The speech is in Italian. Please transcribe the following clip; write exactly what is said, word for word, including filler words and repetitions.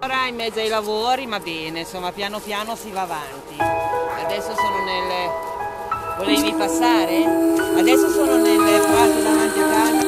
Ora in mezzo ai lavori, ma bene, insomma, piano piano si va avanti. Adesso sono nel... Volevi passare? Adesso sono nel prato davanti a casa.